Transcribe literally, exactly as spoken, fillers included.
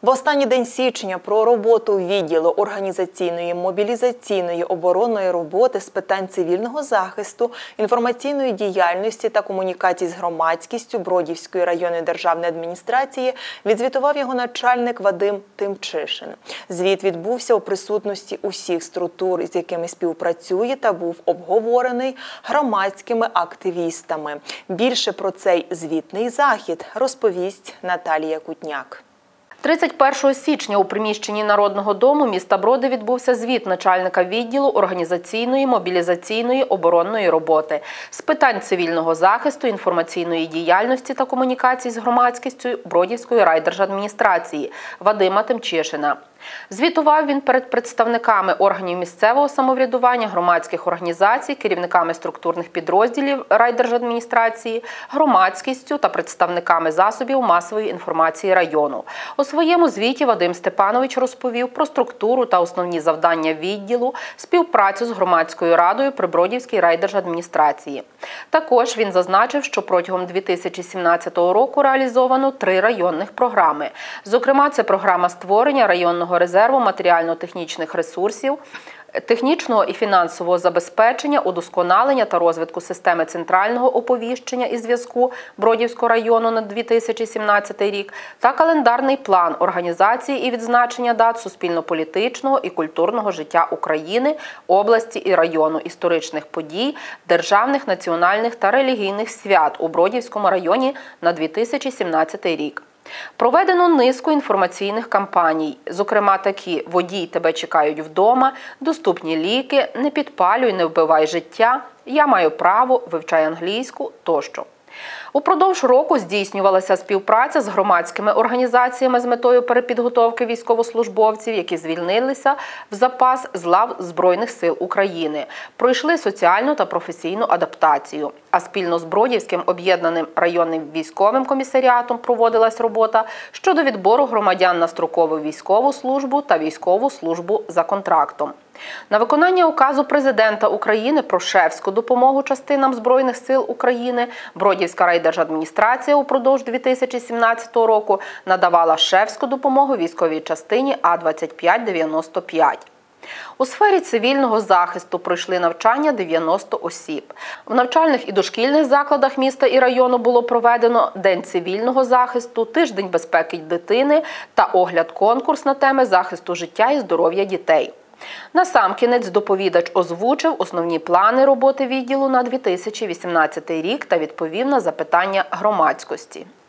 В останній день січня про роботу відділу організаційної, мобілізаційної, оборонної роботи з питань цивільного захисту, інформаційної діяльності та комунікацій з громадськістю Бродівської районної державної адміністрації відзвітував його начальник Вадим Тимчишин. Звіт відбувся у присутності усіх структур, з якими співпрацює, та був обговорений громадськими активістами. Більше про цей звітний захід розповість Наталія Кутняк. тридцять першого січня у приміщенні Народного дому міста Броди відбувся звіт начальника відділу організаційної, мобілізаційної, оборонної роботи з питань цивільного захисту, інформаційної діяльності та комунікацій з громадськістю Бродівської райдержадміністрації Вадима Тимчишина. Звітував він перед представниками органів місцевого самоврядування, громадських організацій, керівниками структурних підрозділів райдержадміністрації, громадськістю та представниками засобів масової інформації району. У своєму звіті Вадим Степанович розповів про структуру та основні завдання відділу, співпрацю з громадською радою при Бродівській райдержадміністрації. Також він зазначив, що протягом дві тисячі сімнадцятого року реалізовано три районних програми. Зокрема, це програма створення районного резерву матеріально-технічних ресурсів, технічного і фінансового забезпечення, удосконалення та розвитку системи центрального оповіщення і зв'язку Бродівського району на дві тисячі сімнадцятий рік та календарний план організації і відзначення дат суспільно-політичного і культурного життя України, області і району, історичних подій, державних, національних та релігійних свят у Бродівському районі на дві тисячі сімнадцятий рік. Проведено низку інформаційних кампаній, зокрема такі «Водій, тебе чекають вдома», «Доступні ліки», «Не підпалюй, не вбивай життя», «Я маю право», «Вивчай англійську» тощо. Упродовж року здійснювалася співпраця з громадськими організаціями з метою перепідготовки військовослужбовців, які звільнилися в запас з лав Збройних сил України, пройшли соціальну та професійну адаптацію. А спільно з Бродівським об'єднаним районним військовим комісаріатом проводилась робота щодо відбору громадян на строкову військову службу та військову службу за контрактом. На виконання указу Президента України про шефську допомогу частинам Збройних сил України Бродівська райдержадміністрація упродовж дві тисячі сімнадцятого року надавала шефську допомогу військовій частині А двадцять п'ять дев'яносто п'ять. У сфері цивільного захисту пройшли навчання дев'яносто осіб. В навчальних і дошкільних закладах міста і району було проведено День цивільного захисту, Тиждень безпеки дитини та огляд-конкурс на теми захисту життя і здоров'я дітей. Насамкінець доповідач озвучив основні плани роботи відділу на дві тисячі вісімнадцятий рік та відповів на запитання громадськості.